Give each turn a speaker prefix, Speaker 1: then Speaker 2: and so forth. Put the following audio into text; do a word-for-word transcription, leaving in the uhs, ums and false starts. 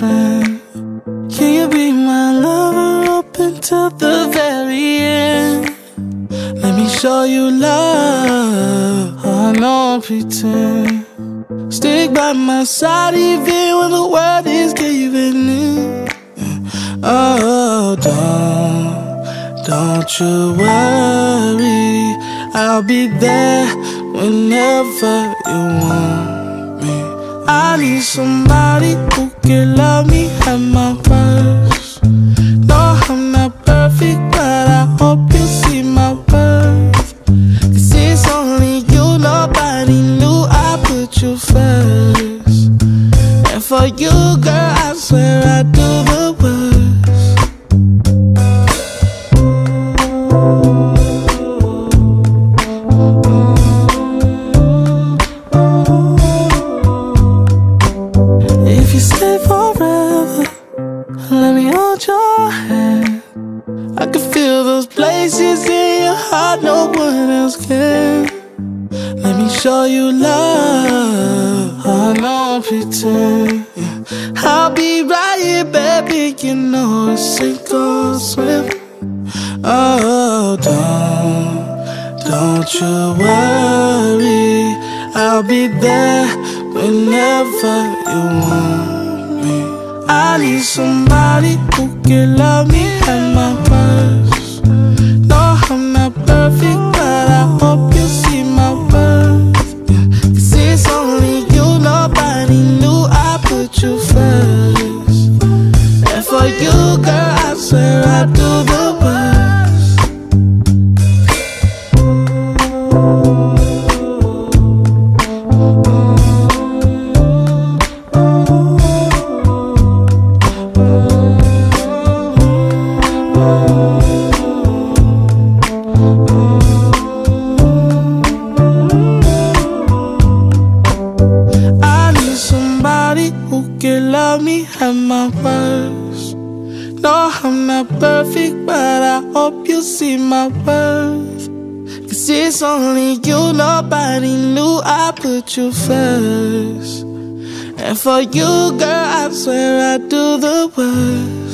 Speaker 1: friend? Can you be my lover up until the very end? Let me show you love, I don't pretend. Stick by my side even when the world is giving in. Oh, don't, don't you worry, I'll be there whenever you want me. I need somebody who can love me at my worst. No, I'm not perfect, but I hope you see my worth. Cause it's only you, nobody knew I put you first. And for you, girl, I swear I do the worst. If you stay forever, let me hold your hand. I can feel those places in your heart no one else can. Let me show you love, I don't pretend. I'll be right here, baby, you know it's sink or swim. Oh, don't, don't you worry, I'll be there whenever you want me. I need somebody who can love me at my worst. No, I'm not perfect, but I hope you see my worth. Cause it's only you, nobody knew I put you first. And for you, girl, I swear I do the worst. Who can love me at my worst? No, I'm not perfect, but I hope you see my worth. Cause it's only you, nobody knew I put you first. And for you, girl, I swear I do the worst.